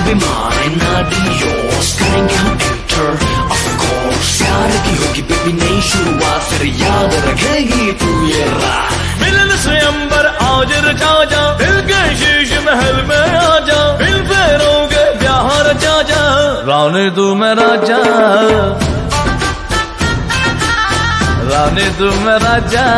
बीमार है नाडियोस, करेंगे हम एंटर ऑफ कोर्स। प्यार की होगी बेबी नई शुरुआत, फिर याद रखेगी तू ये रात। मिलन स्वयंवर आज रचा जा, दिल के शीश महल में आ जा, दिल फेरोगे ब्याह रचा जा, रानी तू मैं राजा, रानी तू मैं राजा।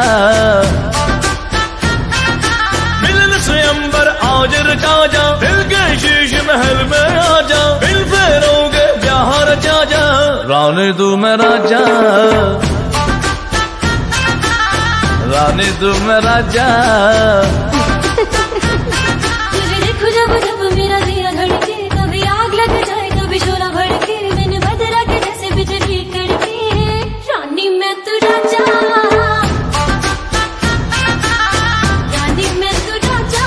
मिलन स्वयंवर आज रचा जा, दिल के शीश महल में आ जा, दिल फेरोगे ब्याह रचा जा, रानी तू मैं राजा, रानी तू मैं राजा। तुझे देखो जब जब मेरा दिया धड़के, कभी आग लग जाए कभी शोला भड़के, मैंने बदला के जैसे बिजली कड़के, रानी मैं तू राजा, रानी मैं तू राजा।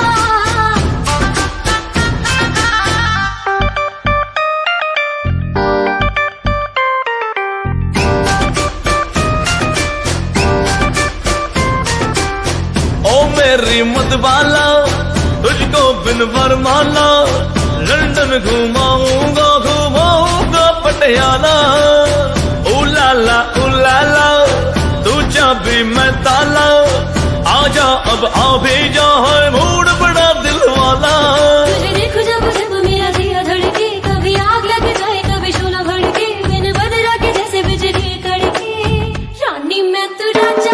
ओ मेरी मतवाला, तुझको बिन वरमाला, लंदन घुमाऊंगा घुमाऊंगा पटियाला। उलाला उलाला, तू चाबी मैं ताला, आजा अब आ भी जा, है मूड बड़ा दिल वाला। तुझे देखो जब जब मेरा दिया धड़के, कभी आग लग जाए कभी शोला भड़के, मैंने बदला के जैसे बिजली कड़के, रानी मैं तू राजा,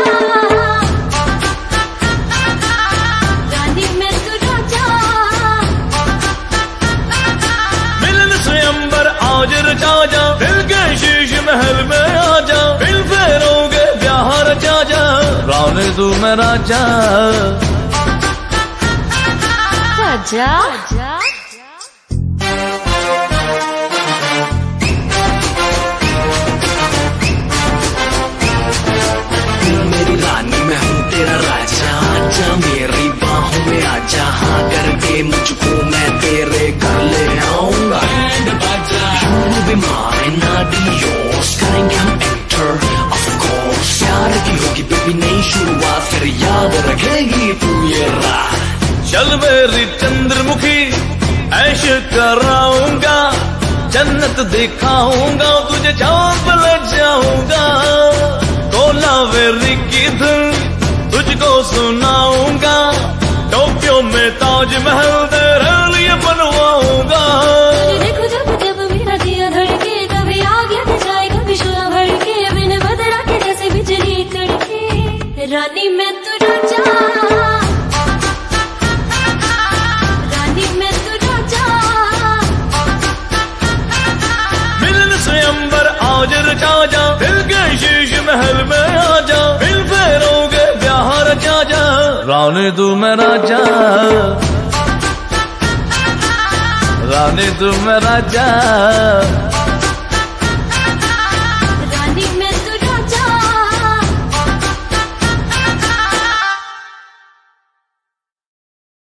रानी मैं तू राजा। मिलन स्वयंवर आज रचा जा, दिल के शीश महल में आ जा, दिल फेरोगे ब्याह रचा जा, रानी तू मैं राजा, राजा। तू मेरी रानी मैं हूँ तेरा राजा, आजा मेरी बाहों में आजा, हाँ करके मुझको मैं तेरे घर ले आऊंगा। यूं बीमार है नाडियोस, करेंगे हम एंटर ऑफ कोर्स। प्यार की होगी बेबी नई शुरुआत, फिर याद रखेगी तू ये रात। चल मेरी चंद्रमुखी ऐश कराऊंगा, जन्नत दिखाऊंगा तुझे, चांद ले जाऊंगा, कोलावेरी की धुन तुझको सुनाऊंगा, टोक्यो में ताजमहल तेरे लिए बनवाऊंगा। तुझे देखो जब जब मेरा दिया धड़के, कभी आग लग जाए कभी शोला भड़के, मैंने बदला के जैसे बिजली कड़के, रानी मैं तू राजा, रानी मैं तू राजा। मिलन स्वयंवर आज रचा जा, दिल के शीश महल में आ जा, दिल फेरोगे ब्याह रचा जा, रानी तू मैं राजा, रानी तू मैं राजा।